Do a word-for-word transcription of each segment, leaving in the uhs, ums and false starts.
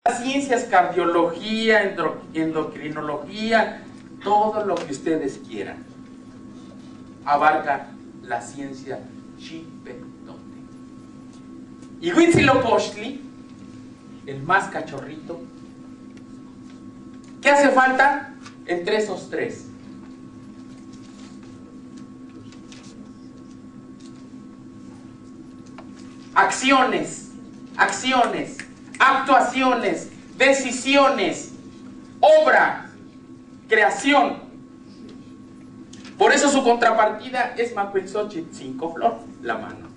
Ciencias, cardiología, endro, endocrinología, todo lo que ustedes quieran. Abarca la ciencia chipetote. Y Huitzilopochtli, el más cachorrito, ¿qué hace falta entre esos tres? Acciones, acciones, actuaciones, decisiones, obra, creación. Por eso su contrapartida es Macuilxóchitl, cinco flor, la mano.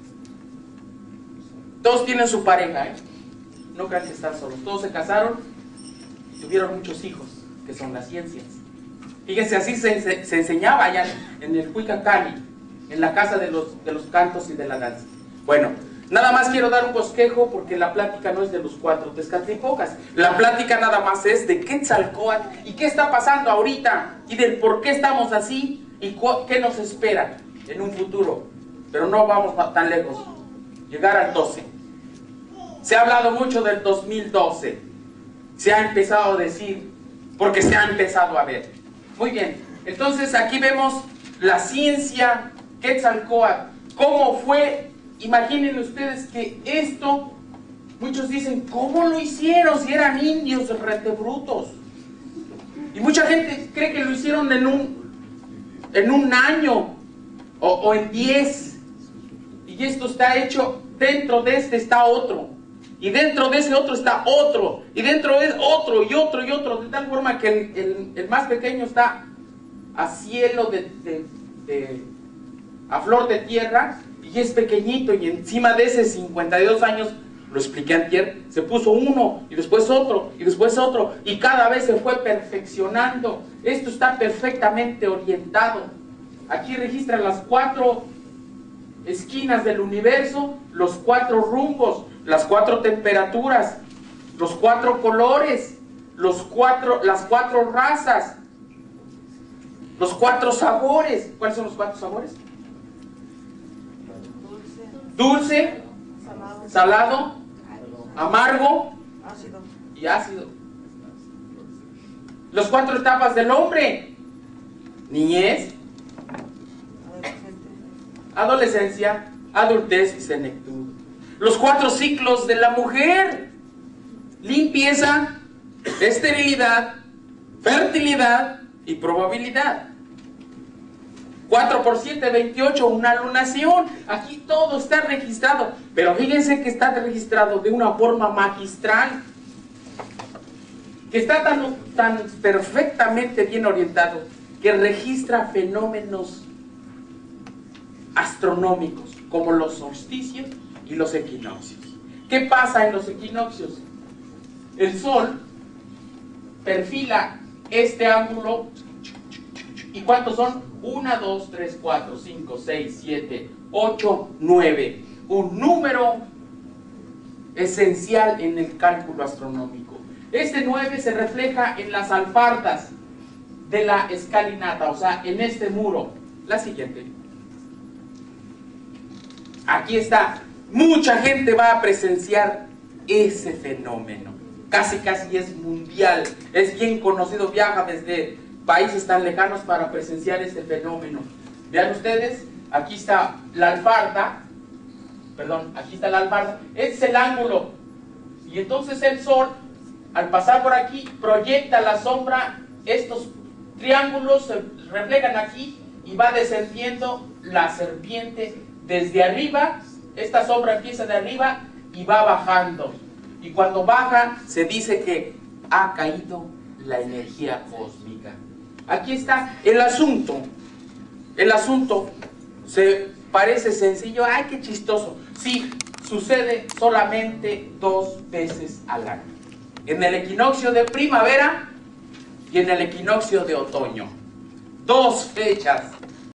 Todos tienen su pareja, ¿eh? No crean que están solos. Todos se casaron y tuvieron muchos hijos, que son las ciencias. Fíjense, así se, se enseñaba allá en el Cuicacali, en la casa de los, de los cantos y de la danza. Bueno, nada más quiero dar un bosquejo porque la plática no es de los cuatro Tezcatlipocas. La plática nada más es de Quetzalcóatl y qué está pasando ahorita y del por qué estamos así y qué nos espera en un futuro. Pero no vamos tan lejos. Llegar al doce. Se ha hablado mucho del dos mil doce. Se ha empezado a decir porque se ha empezado a ver. Muy bien. Entonces aquí vemos la ciencia Quetzalcóatl. ¿Cómo fue? Imaginen ustedes que esto, muchos dicen, ¿cómo lo hicieron si eran indios retebrutos? Y mucha gente cree que lo hicieron en un, en un año o, o en diez. Y esto está hecho, dentro de este está otro. Y dentro de ese otro está otro. Y dentro de otro y otro y otro. De tal forma que el, el, el más pequeño está a cielo de, de, de, a flor de tierra. Y es pequeñito, y encima de ese cincuenta y dos años, lo expliqué antier, se puso uno, y después otro, y después otro, y cada vez se fue perfeccionando. Esto está perfectamente orientado. Aquí registran las cuatro esquinas del universo, los cuatro rumbos, las cuatro temperaturas, los cuatro colores, los cuatro, las cuatro razas, los cuatro sabores. ¿Cuáles son los cuatro sabores? Dulce, salado, salado, amargo y ácido. Las cuatro etapas del hombre: niñez, adolescencia, adultez y senectud. Los cuatro ciclos de la mujer: limpieza, esterilidad, fertilidad y probabilidad. cuatro por siete, veintiocho, una lunación. Aquí todo está registrado. Pero fíjense que está registrado de una forma magistral. Que está tan, tan perfectamente bien orientado que registra fenómenos astronómicos como los solsticios y los equinoccios. ¿Qué pasa en los equinoccios? El Sol perfila este ángulo. ¿Y cuántos son? uno, dos, tres, cuatro, cinco, seis, siete, ocho, nueve. Un número esencial en el cálculo astronómico. Este nueve se refleja en las alfardas de la escalinata, o sea, en este muro. La siguiente. Aquí está. Mucha gente va a presenciar ese fenómeno. Casi, casi es mundial. Es bien conocido, viaja desde países tan lejanos para presenciar este fenómeno. Vean ustedes, aquí está la alfarda, perdón, aquí está la alfarda, este es el ángulo, y entonces el Sol, al pasar por aquí, proyecta la sombra, estos triángulos se reflejan aquí, y va descendiendo la serpiente desde arriba. Esta sombra empieza de arriba y va bajando, y cuando baja, se dice que ha caído la energía cósmica. Aquí está el asunto. El asunto se parece sencillo. ¡Ay, qué chistoso! Sí, sucede solamente dos veces al año. En el equinoccio de primavera y en el equinoccio de otoño. Dos fechas